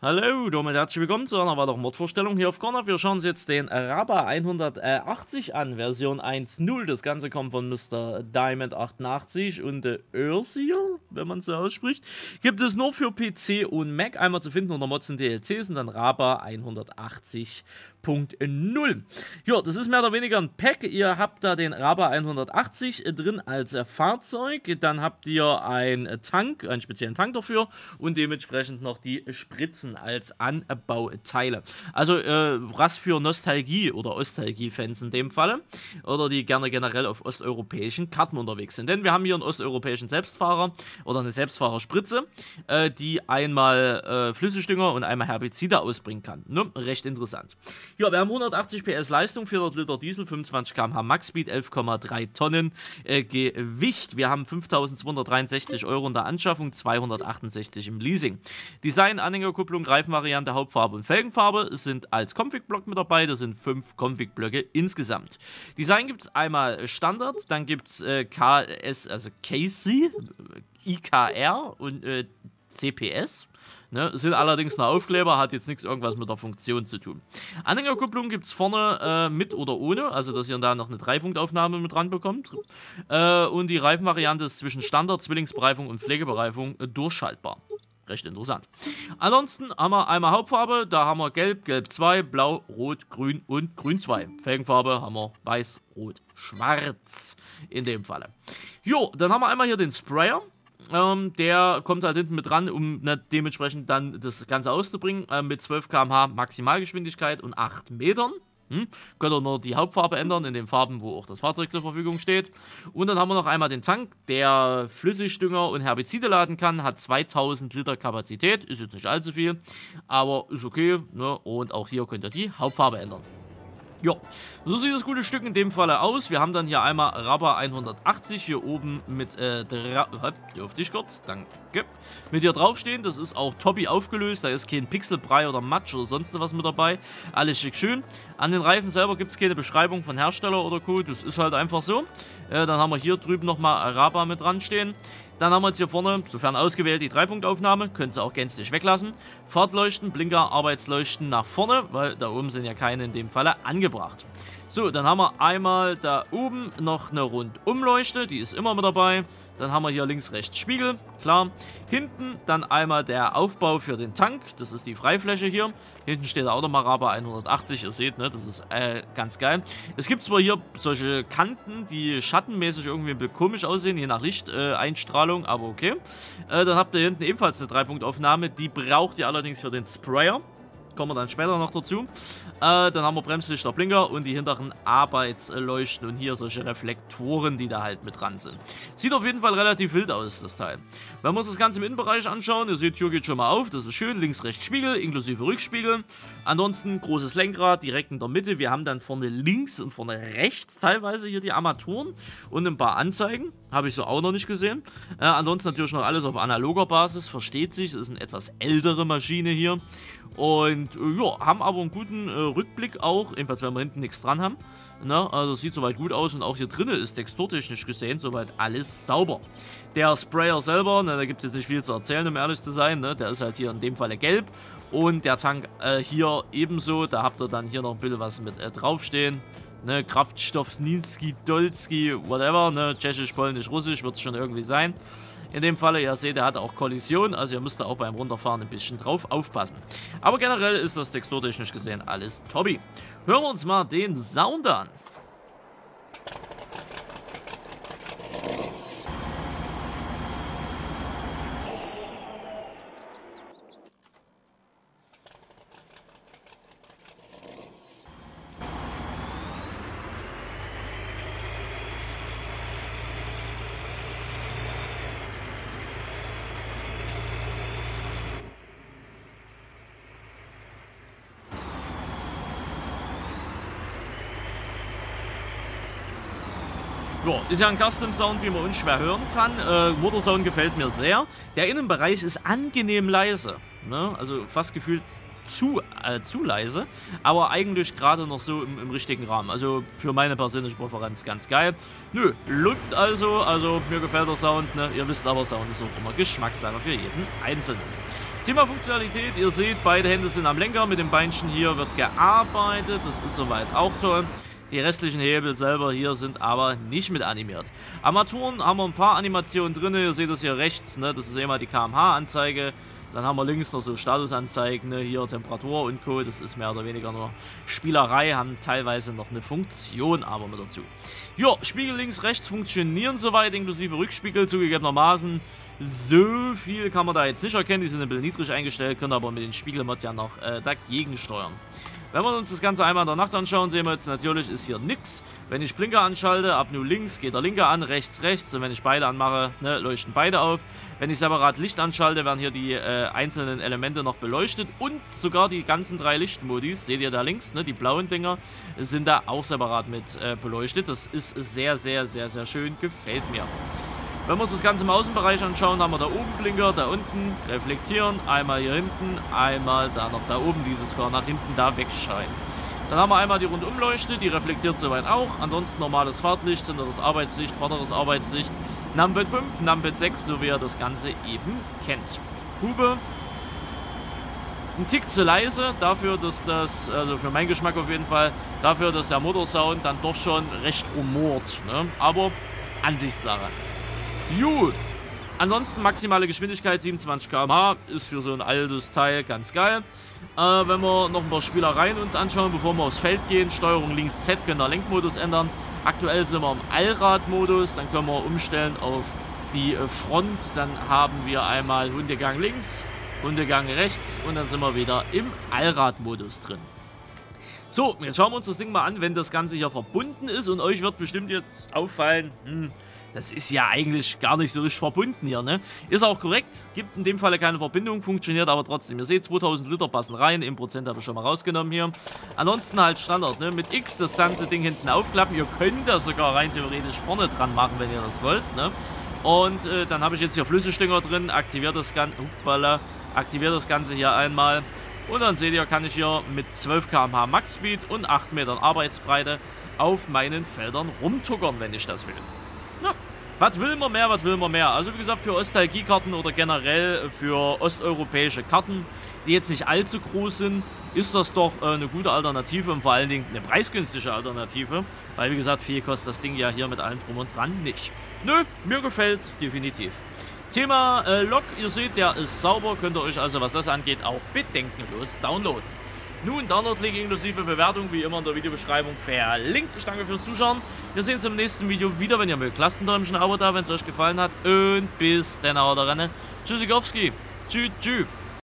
Hallo, damit herzlich willkommen zu einer weiteren Modvorstellung hier auf Corner. Wir schauen uns jetzt den Raba 180 an, Version 1.0. Das Ganze kommt von Mr. Diamond 88 und Ursiel, wenn man es so ausspricht. Gibt es nur für PC und Mac, einmal zu finden unter Mods und DLCs und dann Raba 180.0. Ja, das ist mehr oder weniger ein Pack. Ihr habt da den Raba 180 drin als Fahrzeug. Dann habt ihr einen Tank, einen speziellen Tank dafür und dementsprechend noch die Spritzen als Anbauteile. Also was für Nostalgie- oder Ostalgie-Fans in dem Falle oder die gerne generell auf osteuropäischen Karten unterwegs sind. Denn wir haben hier einen osteuropäischen Selbstfahrer oder eine Selbstfahrerspritze, die einmal Flüssigdünger und einmal Herbizide ausbringen kann. Ne? Recht interessant. Ja, wir haben 180 PS Leistung, 400 Liter Diesel, 25 km/h Max-Speed, 11,3 Tonnen Gewicht. Wir haben 5.263 € in der Anschaffung, 268 im Leasing. Design, Anhängerkupplung, Reifenvariante, Hauptfarbe und Felgenfarbe sind als Config-Block mit dabei. Das sind 5 Config-Blöcke insgesamt. Design gibt es einmal Standard, dann gibt es KS, also Casey, IKR und CPS. Ne, sind allerdings noch Aufkleber, hat jetzt nichts irgendwas mit der Funktion zu tun. Anhängerkupplung gibt es vorne mit oder ohne, also dass ihr da noch eine 3-Punkt-Aufnahme mit dran bekommt. Und die Reifenvariante ist zwischen Standard, Zwillingsbereifung und Pflegebereifung durchschaltbar. Recht interessant. Ansonsten haben wir einmal Hauptfarbe, da haben wir Gelb, Gelb 2, Blau, Rot, Grün und Grün 2. Felgenfarbe haben wir Weiß, Rot, Schwarz in dem Falle. Jo, dann haben wir einmal hier den Sprayer. Der kommt halt hinten mit dran, um dementsprechend dann das Ganze auszubringen, mit 12 km/h Maximalgeschwindigkeit und 8 Metern. Könnt ihr nur die Hauptfarbe ändern, in den Farben, wo auch das Fahrzeug zur Verfügung steht. Und dann haben wir noch einmal den Tank, der Flüssigdünger und Herbizide laden kann, hat 2000 Liter Kapazität, ist jetzt nicht allzu viel, aber ist okay, ne? Und auch hier könnt ihr die Hauptfarbe ändern. Ja, so sieht das gute Stück in dem Falle aus. Wir haben dann hier einmal Raba 180 hier oben mit dürfte ich kurz, danke. Mit hier draufstehen, das ist auch Tobi aufgelöst, da ist kein Pixelbrei oder Matsch oder sonst was mit dabei. Alles schick schön. An den Reifen selber gibt es keine Beschreibung von Hersteller oder Co. Das ist halt einfach so. Dann haben wir hier drüben nochmal Raba mit dran stehen. Dann haben wir jetzt hier vorne, sofern ausgewählt, die 3-Punkt-Aufnahme. Könnt ihr auch gänzlich weglassen. Fahrtleuchten, Blinker, Arbeitsleuchten nach vorne, weil da oben sind ja keine in dem Falle angebracht. So, dann haben wir einmal da oben noch eine Rundumleuchte, die ist immer mit dabei. Dann haben wir hier links, rechts Spiegel, klar. Hinten dann einmal der Aufbau für den Tank, das ist die Freifläche hier. Hinten steht auch nochmal Raba 180, ihr seht, ne, das ist ganz geil. Es gibt zwar hier solche Kanten, die schattenmäßig irgendwie ein bisschen komisch aussehen, je nach Lichteinstrahlung, aber okay. Dann habt ihr hinten ebenfalls eine 3-Punkt-Aufnahme, die braucht ihr allerdings für den Sprayer. Kommen wir dann später noch dazu. Dann haben wir Bremslichter, Blinker und die hinteren Arbeitsleuchten und hier solche Reflektoren, die da halt mit dran sind. Sieht auf jeden Fall relativ wild aus, das Teil. Wenn wir uns das Ganze im Innenbereich anschauen, ihr seht, Tür geht schon mal auf, das ist schön, links, rechts Spiegel, inklusive Rückspiegel. Ansonsten großes Lenkrad direkt in der Mitte. Wir haben dann vorne links und vorne rechts teilweise hier die Armaturen und ein paar Anzeigen. Habe ich so auch noch nicht gesehen. Ansonsten natürlich noch alles auf analoger Basis, versteht sich. Das ist eine etwas ältere Maschine hier. Und ja, haben aber einen guten Rückblick auch, ebenfalls wenn wir hinten nichts dran haben. Na, also sieht soweit gut aus und auch hier drinnen ist texturtechnisch gesehen soweit alles sauber. Der Sprayer selber, na, da gibt es jetzt nicht viel zu erzählen, um ehrlich zu sein, ne? Der ist halt hier in dem Falle gelb und der Tank hier ebenso, da habt ihr dann hier noch ein bisschen was mit draufstehen. Ne? Kraftstoff, Ninski, Dolski, whatever, ne? Tschechisch, Polnisch, Russisch wird es schon irgendwie sein. In dem Falle, ihr seht, er hat auch Kollision, also ihr müsst da auch beim Runterfahren ein bisschen drauf aufpassen. Aber generell ist das texturtechnisch gesehen alles Tobi. Hören wir uns mal den Sound an. Ja, ist ja ein Custom-Sound, wie man unschwer hören kann. Motorsound gefällt mir sehr. Der Innenbereich ist angenehm leise. Ne? Also fast gefühlt zu leise. Aber eigentlich gerade noch so im richtigen Rahmen. Also für meine persönliche Präferenz ganz geil. Nö, lugt also. Also mir gefällt der Sound. Ne? Ihr wisst aber, Sound ist auch immer Geschmackssache für jeden Einzelnen. Thema Funktionalität, ihr seht, beide Hände sind am Lenker, mit dem Beinchen hier wird gearbeitet, das ist soweit auch toll. Die restlichen Hebel selber hier sind aber nicht mit animiert. Armaturen haben wir ein paar Animationen drin, ihr seht das hier rechts, ne? Das ist immer die kmh-Anzeige. Dann haben wir links noch so Statusanzeigen, ne? Hier Temperatur und Co. Das ist mehr oder weniger nur Spielerei, haben teilweise noch eine Funktion aber mit dazu. Ja, Spiegel links, rechts funktionieren soweit, inklusive Rückspiegel zugegebenermaßen. So viel kann man da jetzt nicht erkennen, die sind ein bisschen niedrig eingestellt, können aber mit dem Spiegelmod ja noch dagegen steuern. Wenn wir uns das Ganze einmal in der Nacht anschauen, sehen wir jetzt natürlich, ist hier nix. Wenn ich Blinker anschalte, ab nur links geht der linke an, rechts, rechts. Und wenn ich beide anmache, ne, leuchten beide auf. Wenn ich separat Licht anschalte, werden hier die einzelnen Elemente noch beleuchtet. Und sogar die ganzen 3 Lichtmodis, seht ihr da links, ne, die blauen Dinger, sind da auch separat mit beleuchtet. Das ist sehr, sehr, sehr, sehr schön, gefällt mir. Wenn wir uns das Ganze im Außenbereich anschauen, haben wir da oben Blinker, da unten reflektieren, einmal hier hinten, einmal da noch da oben, die sogar nach hinten da wegscheinen. Dann haben wir einmal die Rundumleuchte, die reflektiert soweit auch. Ansonsten normales Fahrtlicht, hinteres Arbeitslicht, vorderes Arbeitslicht, Numpad 5, Numpad 6, so wie ihr das Ganze eben kennt. Hupe, ein Tick zu leise, dafür, dass das, also für meinen Geschmack auf jeden Fall, dafür, dass der Motorsound dann doch schon recht rumort, ne? Aber Ansichtssache. Gut, ansonsten maximale Geschwindigkeit 27 km/h, ist für so ein altes Teil ganz geil. Wenn wir noch ein paar Spielereien uns anschauen, bevor wir aufs Feld gehen, Steuerung links Z, können wir Lenkmodus ändern. Aktuell sind wir im Allradmodus, dann können wir umstellen auf die Front, dann haben wir einmal Hundegang links, Hundegang rechts und dann sind wir wieder im Allradmodus drin. So, jetzt schauen wir uns das Ding mal an, wenn das Ganze hier verbunden ist und euch wird bestimmt jetzt auffallen, das ist ja eigentlich gar nicht so richtig verbunden hier, ne? Ist auch korrekt, gibt in dem Falle keine Verbindung, funktioniert aber trotzdem. Ihr seht, 2000 Liter passen rein, 1% habe ich schon mal rausgenommen hier. Ansonsten halt Standard, ne? Mit X das ganze Ding hinten aufklappen. Ihr könnt das sogar rein theoretisch vorne dran machen, wenn ihr das wollt, ne? Und dann habe ich jetzt hier Flüssigdinger drin, aktiviert das Ganze hier einmal. Und dann seht ihr, kann ich hier mit 12 km/h Max-Speed und 8 Metern Arbeitsbreite auf meinen Feldern rumtuckern, wenn ich das will. Na, was will man mehr, was will man mehr? Also wie gesagt, für Ostalgie-Karten oder generell für osteuropäische Karten, die jetzt nicht allzu groß sind, ist das doch eine gute Alternative und vor allen Dingen eine preisgünstige Alternative. Weil wie gesagt, viel kostet das Ding ja hier mit allem drum und dran nicht. Nö, mir gefällt's definitiv. Thema Log, ihr seht, der ist sauber, könnt ihr euch also, was das angeht, auch bedenkenlos downloaden. Nun, Download-Link inklusive Bewertung, wie immer in der Videobeschreibung verlinkt. Ich danke fürs Zuschauen. Wir sehen uns im nächsten Video wieder, wenn ihr mögt. Lasst ein Däumchen, ein Abo da, wenn es euch gefallen hat. Und bis dann, haut rein. Tschüssikowski. Tschüss, tschüss.